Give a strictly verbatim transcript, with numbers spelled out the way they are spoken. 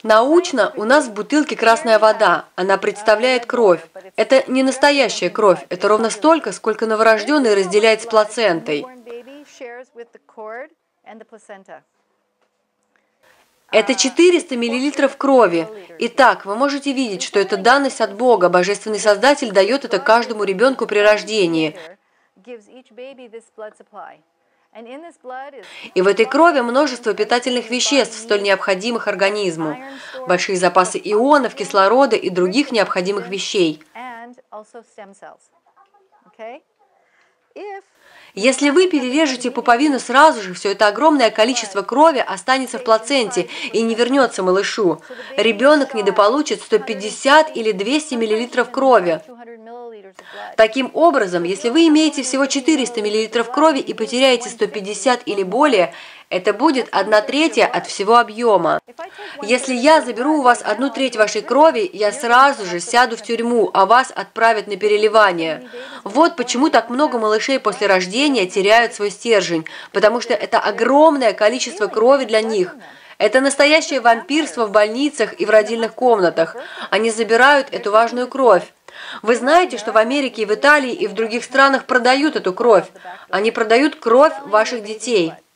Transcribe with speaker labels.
Speaker 1: Научно у нас в бутылке красная вода, она представляет кровь. Это не настоящая кровь, это ровно столько, сколько новорожденный разделяет с плацентой. Это четыреста миллилитров крови. Итак, вы можете видеть, что это данность от Бога. Божественный Создатель дает это каждому ребенку при рождении. И в этой крови множество питательных веществ, столь необходимых организму, большие запасы ионов, кислорода и других необходимых вещей. Если вы перережете пуповину сразу же, все это огромное количество крови останется в плаценте и не вернется малышу. Ребенок недополучит сто пятьдесят или двести миллилитров крови. Таким образом, если вы имеете всего четыреста миллилитров крови и потеряете сто пятьдесят или более, это будет одна третья от всего объема. Если я заберу у вас одну треть вашей крови, я сразу же сяду в тюрьму, а вас отправят на переливание. Вот почему так много малышей после рождения теряют свой стержень, потому что это огромное количество крови для них. Это настоящее вампирство в больницах и в родильных комнатах. Они забирают эту важную кровь. Вы знаете, что в Америке, и в Италии, и в других странах продают эту кровь. Они продают кровь ваших детей.